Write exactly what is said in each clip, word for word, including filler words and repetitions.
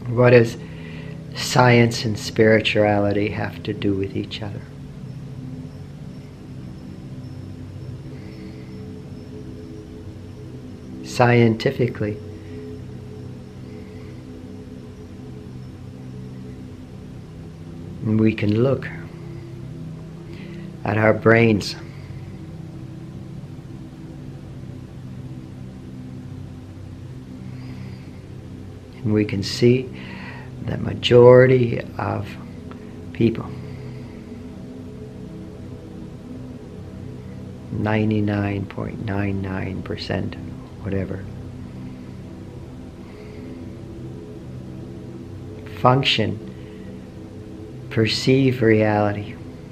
What does science and spirituality have to do with each other? Scientifically, we can look at our brains and we can see that majority of people, ninety-nine point nine nine percent, whatever, function, perceive reality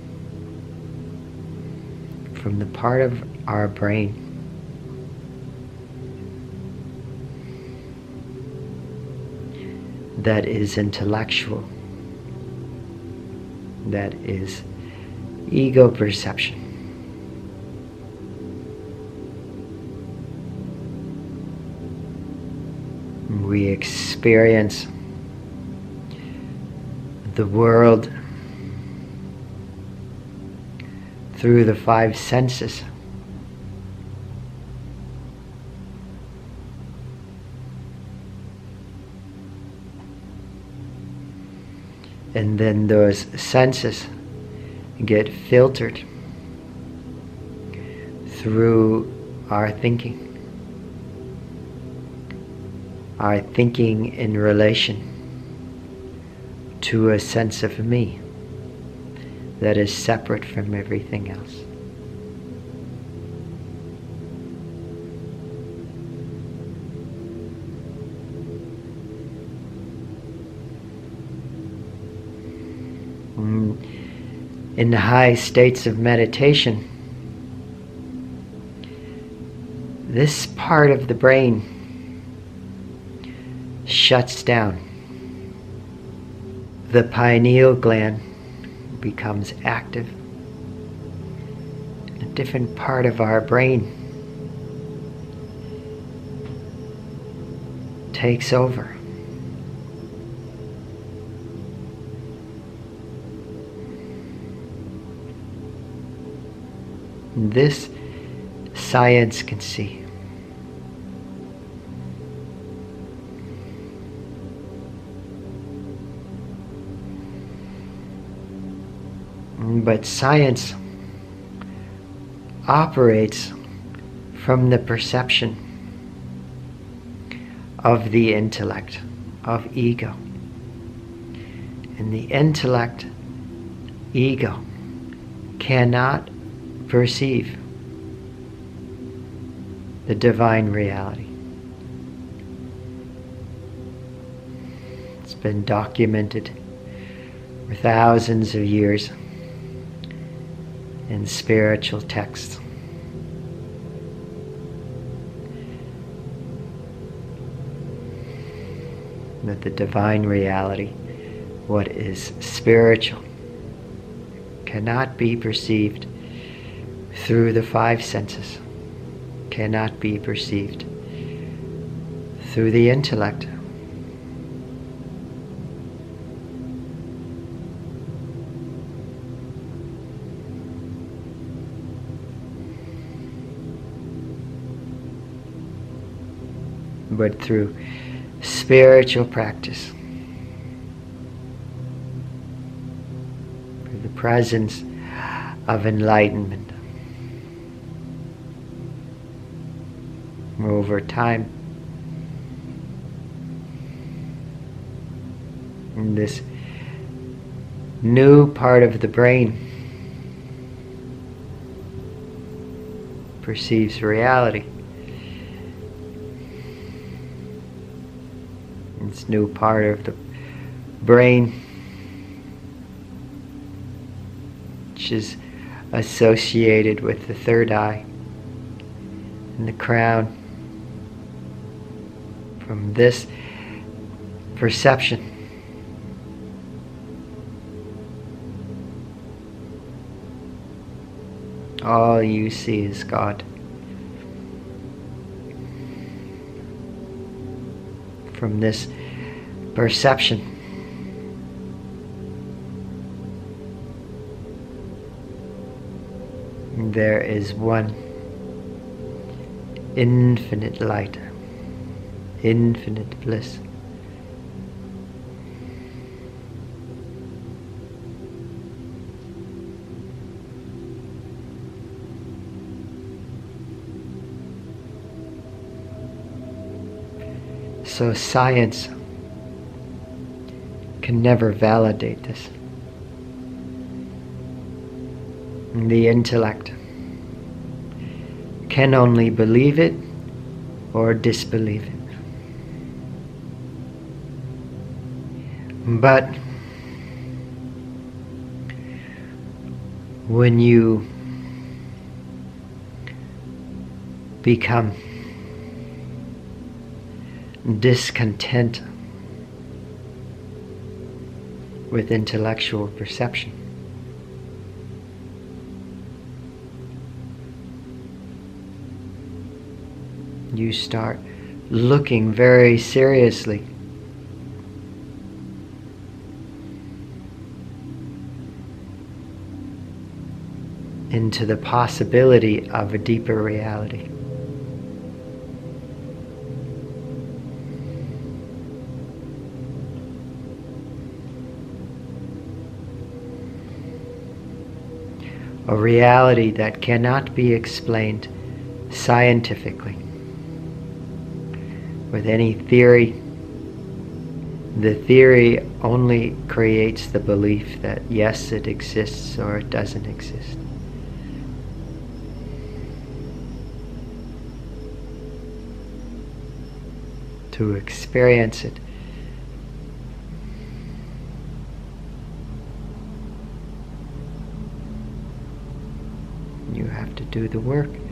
from the part of our brain that is intellectual, that is ego perception. We experience the world through the five senses. And then those senses get filtered through our thinking. Our thinking in relation to a sense of me that is separate from everything else. In the high states of meditation, this part of the brain shuts down. The pineal gland becomes active. A different part of our brain takes over. This science can see. But science operates from the perception of the intellect, of ego. And the intellect, ego, cannot perceive the divine reality. It's been documented for thousands of years in spiritual texts. That the divine reality, what is spiritual, cannot be perceived through the five senses, cannot be perceived through the intellect. But through spiritual practice, through the presence of enlightenment, over time, in this new part of the brain perceives reality. This new part of the brain, which is associated with the third eye and the crown. From this perception, all you see is God. From this perception. There is one infinite light, infinite bliss. So science can never validate this. The intellect can only believe it or disbelieve it. But when you become discontent with intellectual perception, you start looking very seriously into the possibility of a deeper reality. A reality that cannot be explained scientifically with any theory. The theory only creates the belief that yes, it exists or it doesn't exist. To experience it, you have to do the work.